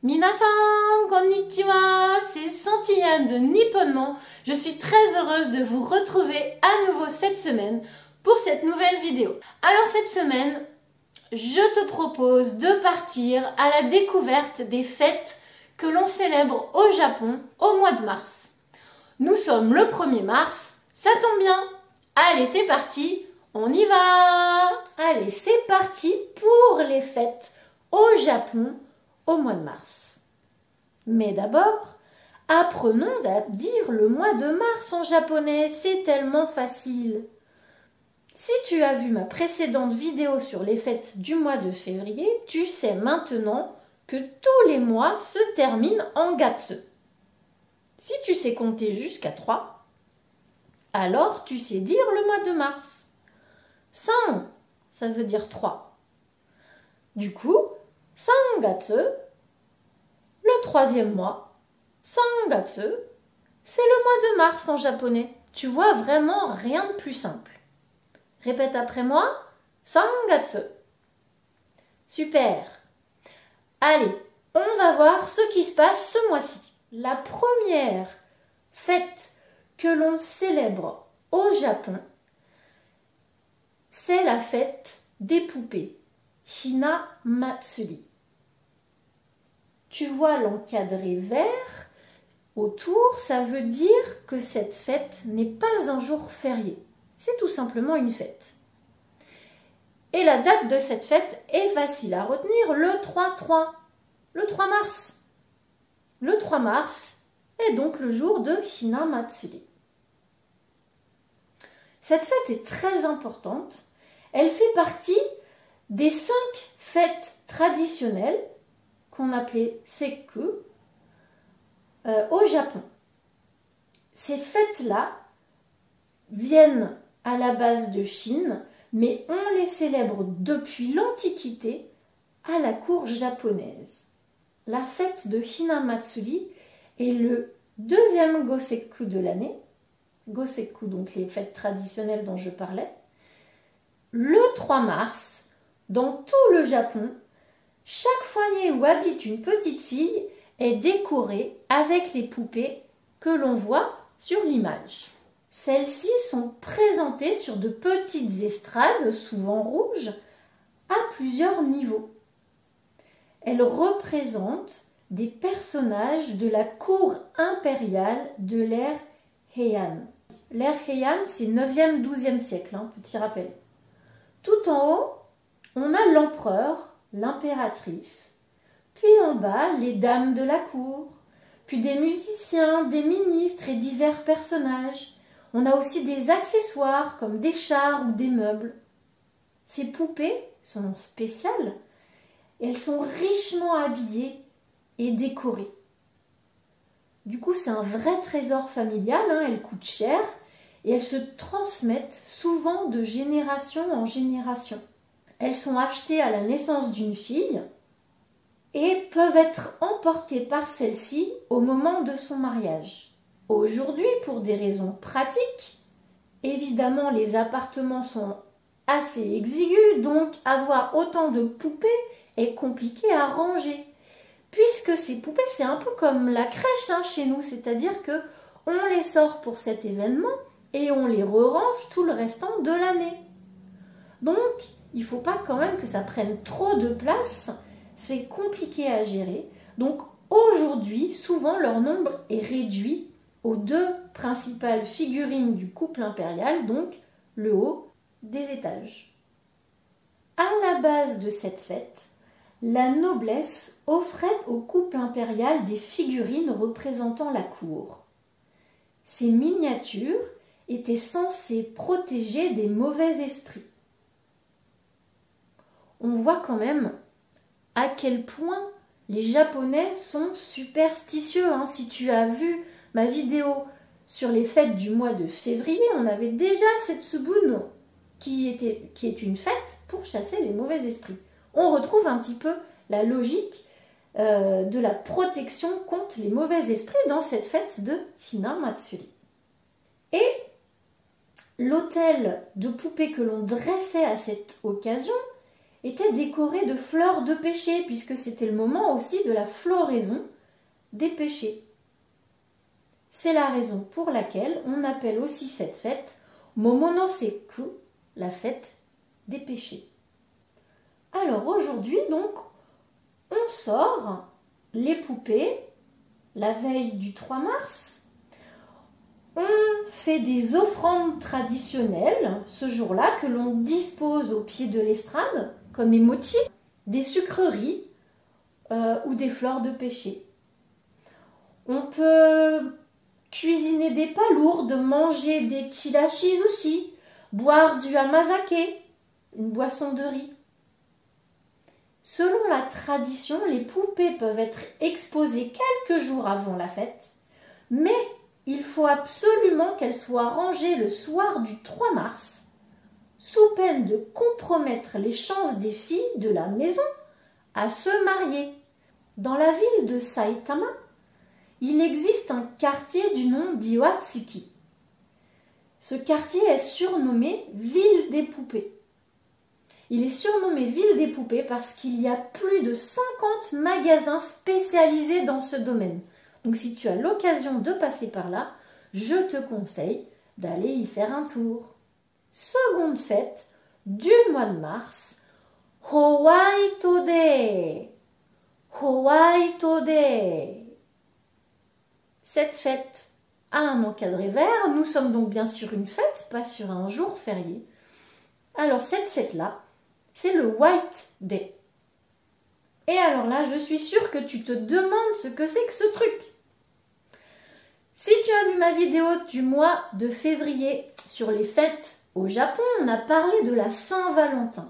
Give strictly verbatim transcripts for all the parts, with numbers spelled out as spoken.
Minasan, konnichiwa, c'est Santillane de Nipponement. Je suis très heureuse de vous retrouver à nouveau cette semaine pour cette nouvelle vidéo. Alors cette semaine, je te propose de partir à la découverte des fêtes que l'on célèbre au Japon au mois de mars. Nous sommes le premier mars, ça tombe bien. Allez, c'est parti, on y va. Allez, c'est parti pour les fêtes au Japon au mois de mars. Mais d'abord, apprenons à dire le mois de mars en japonais, c'est tellement facile. Si tu as vu ma précédente vidéo sur les fêtes du mois de février, tu sais maintenant que tous les mois se terminent en gatsu. Si tu sais compter jusqu'à trois, alors tu sais dire le mois de mars. San, ça veut dire trois. Du coup, Sangatsu, le troisième mois, Sangatsu, c'est le mois de mars en japonais. Tu vois, vraiment rien de plus simple. Répète après moi, Sangatsu. Super. Allez, on va voir ce qui se passe ce mois-ci. La première fête que l'on célèbre au Japon, c'est la fête des poupées, Hina Matsuri. Tu vois l'encadré vert autour, ça veut dire que cette fête n'est pas un jour férié. C'est tout simplement une fête. Et la date de cette fête est facile à retenir, le trois trois, le trois mars. Le trois mars est donc le jour de Hina Matsuri. Cette fête est très importante. Elle fait partie des cinq fêtes traditionnelles qu'on appelait Sekku euh, au Japon. Ces fêtes-là viennent à la base de Chine, mais on les célèbre depuis l'Antiquité à la cour japonaise. La fête de Hina Matsuri est le deuxième Gosekku de l'année. Gosekku, donc les fêtes traditionnelles dont je parlais. Le trois mars, dans tout le Japon, chaque foyer où habite une petite fille est décoré avec les poupées que l'on voit sur l'image. Celles-ci sont présentées sur de petites estrades, souvent rouges, à plusieurs niveaux. Elles représentent des personnages de la cour impériale de l'ère Heian. L'ère Heian, c'est neuvième douzième siècle, hein, petit rappel. Tout en haut, on a l'empereur, l'impératrice, puis en bas, les dames de la cour, puis des musiciens, des ministres et divers personnages. On a aussi des accessoires comme des chars ou des meubles. Ces poupées sont spéciales et elles sont richement habillées et décorées. Du coup, c'est un vrai trésor familial, hein, elles coûtent cher et elles se transmettent souvent de génération en génération. Elles sont achetées à la naissance d'une fille et peuvent être emportées par celle-ci au moment de son mariage. Aujourd'hui, pour des raisons pratiques, évidemment les appartements sont assez exigus, donc avoir autant de poupées est compliqué à ranger. Puisque ces poupées, c'est un peu comme la crèche hein, chez nous, c'est-à-dire que on les sort pour cet événement et on les re-range tout le restant de l'année. Donc, il ne faut pas quand même que ça prenne trop de place, c'est compliqué à gérer. Donc aujourd'hui, souvent leur nombre est réduit aux deux principales figurines du couple impérial, donc le haut des étages. À la base de cette fête, la noblesse offrait au couple impérial des figurines représentant la cour. Ces miniatures étaient censées protéger des mauvais esprits. On voit quand même à quel point les Japonais sont superstitieux. Hein. Si tu as vu ma vidéo sur les fêtes du mois de février, on avait déjà cette Tsubun qui, était, qui est une fête pour chasser les mauvais esprits. On retrouve un petit peu la logique euh, de la protection contre les mauvais esprits dans cette fête de Hina Matsuri. Et l'autel de poupées que l'on dressait à cette occasion étaient décorées de fleurs de pêcher, puisque c'était le moment aussi de la floraison des pêchers. C'est la raison pour laquelle on appelle aussi cette fête Momonoseku, la fête des pêchers. Alors aujourd'hui, donc, on sort les poupées la veille du trois mars. On fait des offrandes traditionnelles ce jour-là que l'on dispose au pied de l'estrade, comme des mochis, des sucreries euh, ou des fleurs de pêcher. On peut cuisiner des palourdes, manger des chirashi sushi, boire du hamazake, une boisson de riz. Selon la tradition, les poupées peuvent être exposées quelques jours avant la fête, mais il faut absolument qu'elles soient rangées le soir du trois mars, sous peine de compromettre les chances des filles de la maison à se marier. Dans la ville de Saitama, il existe un quartier du nom d'Iwatsuki. Ce quartier est surnommé Ville des Poupées. Il est surnommé Ville des Poupées parce qu'il y a plus de cinquante magasins spécialisés dans ce domaine. Donc si tu as l'occasion de passer par là, je te conseille d'aller y faire un tour. Seconde fête du mois de mars, Howaito Day. Howaito Day. Cette fête a un encadré vert. Nous sommes donc bien sur une fête, pas sur un jour férié. Alors cette fête-là, c'est le White Day. Et alors là, je suis sûre que tu te demandes ce que c'est que ce truc. Si tu as vu ma vidéo du mois de février sur les fêtes au Japon, on a parlé de la Saint-Valentin.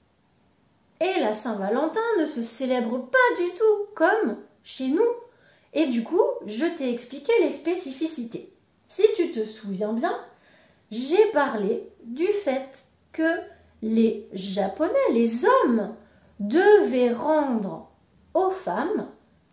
Et la Saint-Valentin ne se célèbre pas du tout comme chez nous. Et du coup, je t'ai expliqué les spécificités. Si tu te souviens bien, j'ai parlé du fait que les Japonais, les hommes, devaient rendre aux femmes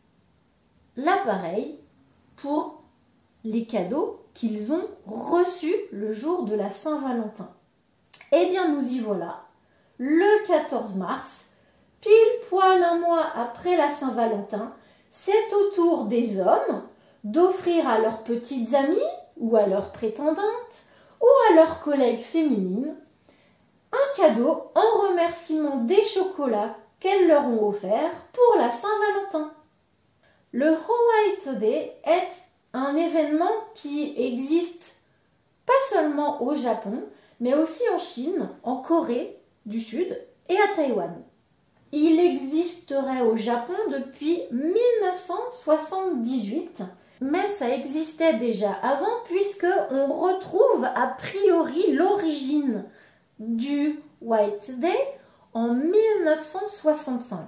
l'appareil pour les cadeaux qu'ils ont reçus le jour de la Saint-Valentin. Eh bien, nous y voilà. Le quatorze mars, pile poil un mois après la Saint-Valentin, c'est au tour des hommes d'offrir à leurs petites amies ou à leurs prétendantes ou à leurs collègues féminines un cadeau en remerciement des chocolats qu'elles leur ont offerts pour la Saint-Valentin. Le Howaito Day est un événement qui existe pas seulement au Japon, mais aussi en Chine, en Corée du Sud et à Taïwan. Il existerait au Japon depuis mille neuf cent soixante-dix-huit, mais ça existait déjà avant puisque on retrouve a priori l'origine du White Day en mille neuf cent soixante-cinq.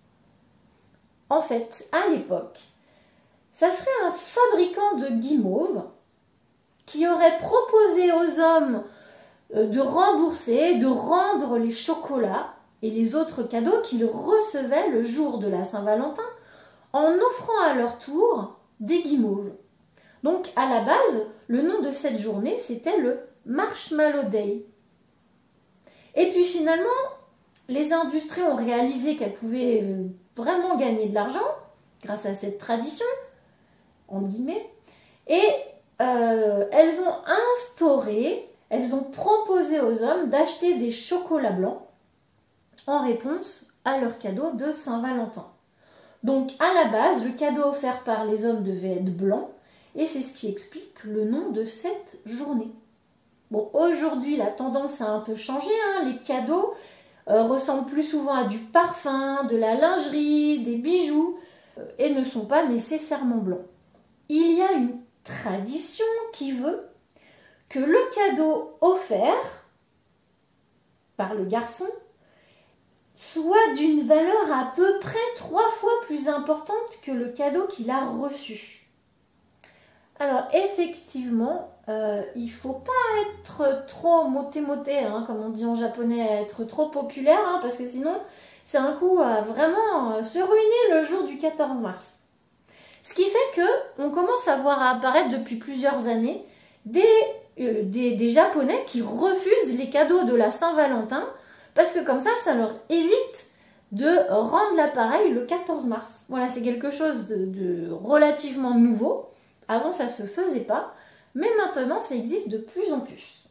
En fait, à l'époque, ça serait un fabricant de guimauves qui aurait proposé aux hommes de rembourser, de rendre les chocolats et les autres cadeaux qu'ils recevaient le jour de la Saint-Valentin en offrant à leur tour des guimauves. Donc à la base, le nom de cette journée, c'était le Marshmallow Day. Et puis finalement, les industries ont réalisé qu'elles pouvaient vraiment gagner de l'argent grâce à cette tradition, entre guillemets, et euh, elles ont instauré, elles ont proposé aux hommes d'acheter des chocolats blancs en réponse à leur cadeau de Saint-Valentin. Donc à la base, le cadeau offert par les hommes devait être blanc, et c'est ce qui explique le nom de cette journée. Bon, aujourd'hui, la tendance a un peu changé, hein. Les cadeaux euh, ressemblent plus souvent à du parfum, de la lingerie, des bijoux, euh, et ne sont pas nécessairement blancs. Il y a une tradition qui veut que le cadeau offert par le garçon soit d'une valeur à peu près trois fois plus importante que le cadeau qu'il a reçu. Alors effectivement, euh, il ne faut pas être trop moté-moté, hein, comme on dit en japonais, être trop populaire, hein, parce que sinon c'est un coup à vraiment euh, se ruiner le jour du quatorze mars. Ce qui fait que on commence à voir apparaître depuis plusieurs années des, euh, des, des Japonais qui refusent les cadeaux de la Saint-Valentin Parce que comme ça, ça leur évite de rendre l'appareil le quatorze mars. Voilà, c'est quelque chose de, de relativement nouveau. Avant, ça ne se faisait pas, mais maintenant, ça existe de plus en plus.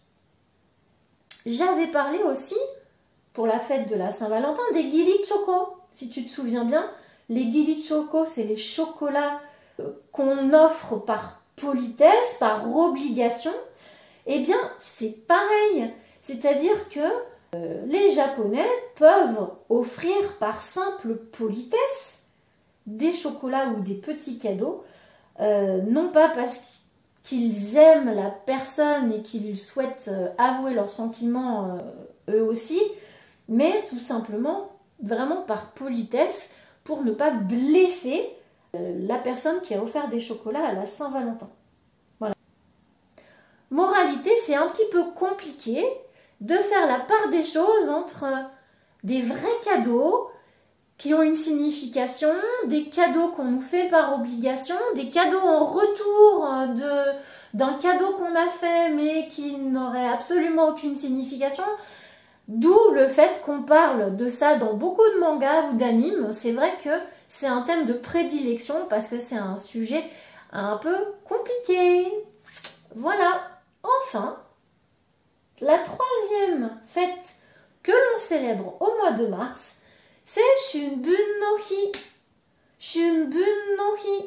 J'avais parlé aussi, pour la fête de la Saint-Valentin, des Gili Choco. Si tu te souviens bien, les Gili Choco, c'est les chocolats qu'on offre par politesse, par obligation. Eh bien, c'est pareil. C'est-à-dire que euh, les Japonais peuvent offrir par simple politesse des chocolats ou des petits cadeaux, euh, non pas parce qu'ils aiment la personne et qu'ils souhaitent euh, avouer leurs sentiments euh, eux aussi, mais tout simplement, vraiment par politesse, pour ne pas blesser euh, la personne qui a offert des chocolats à la Saint-Valentin. Voilà. Moralité, c'est un petit peu compliqué de faire la part des choses entre des vrais cadeaux qui ont une signification, des cadeaux qu'on nous fait par obligation, des cadeaux en retour de, d'un cadeau qu'on a fait mais qui n'aurait absolument aucune signification. D'où le fait qu'on parle de ça dans beaucoup de mangas ou d'animes. C'est vrai que c'est un thème de prédilection parce que c'est un sujet un peu compliqué. Voilà. Enfin, la troisième fête que l'on célèbre au mois de mars, c'est Shunbun no Hi. Shunbun no Hi.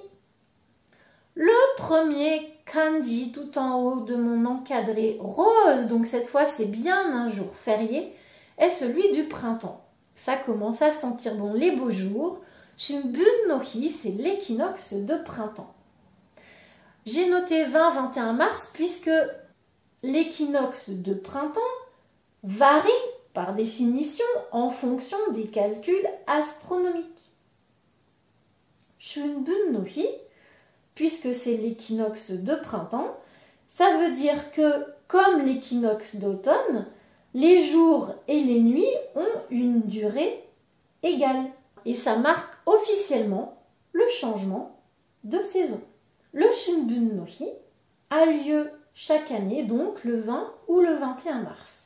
Le premier kanji tout en haut de mon encadré rose, donc cette fois c'est bien un jour férié, est celui du printemps. Ça commence à sentir bon les beaux jours. Shunbun no Hi, c'est l'équinoxe de printemps. J'ai noté vingt à vingt et un mars puisque l'équinoxe de printemps varie par définition en fonction des calculs astronomiques. Shunbun no Hi, puisque c'est l'équinoxe de printemps, ça veut dire que, comme l'équinoxe d'automne, les jours et les nuits ont une durée égale. Et ça marque officiellement le changement de saison. Le Shunbun no Hi a lieu chaque année, donc le vingt ou le vingt et un mars.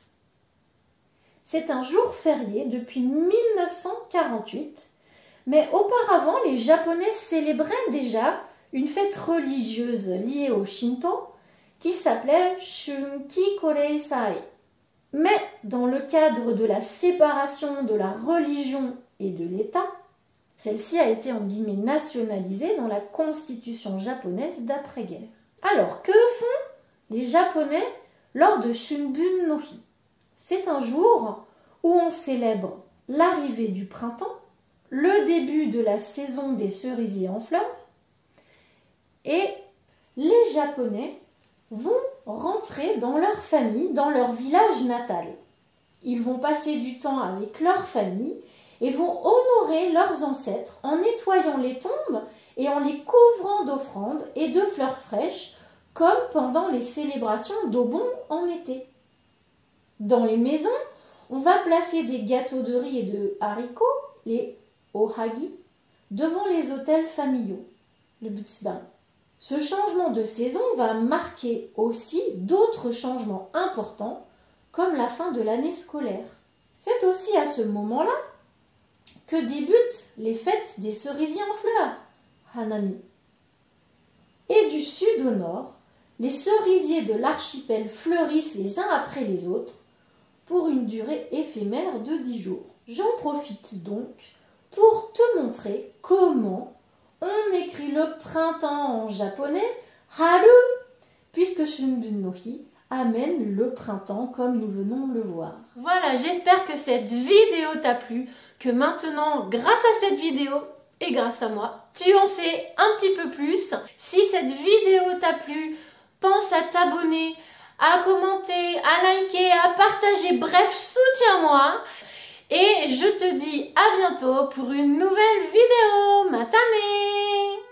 C'est un jour férié depuis mille neuf cent quarante-huit, mais auparavant, les Japonais célébraient déjà une fête religieuse liée au Shinto qui s'appelait Shunki Koreisai. Mais dans le cadre de la séparation de la religion et de l'État, celle-ci a été en guillemets nationalisée dans la constitution japonaise d'après-guerre. Alors, que font les Japonais lors de Shunbun no Hi? C'est un jour où on célèbre l'arrivée du printemps, le début de la saison des cerisiers en fleurs, et les Japonais vont rentrer dans leur famille, dans leur village natal. Ils vont passer du temps avec leur famille et vont honorer leurs ancêtres en nettoyant les tombes et en les couvrant d'offrandes et de fleurs fraîches, comme pendant les célébrations d'Obon en été. Dans les maisons, on va placer des gâteaux de riz et de haricots, les ohagi, devant les autels familiaux, le butsudan. Ce changement de saison va marquer aussi d'autres changements importants, comme la fin de l'année scolaire. C'est aussi à ce moment-là que débutent les fêtes des cerisiers en fleurs, Hanami. Et du sud au nord, les cerisiers de l'archipel fleurissent les uns après les autres pour une durée éphémère de dix jours. J'en profite donc pour te montrer comment on écrit le printemps en japonais, haru, puisque Shunbun no Hi amène le printemps comme nous venons de le voir. Voilà, j'espère que cette vidéo t'a plu, que maintenant, grâce à cette vidéo et grâce à moi, tu en sais un petit peu plus. Si cette vidéo t'a plu, pense à t'abonner, à commenter, à liker, à partager, bref, soutiens-moi. Et je te dis à bientôt pour une nouvelle vidéo. Matane!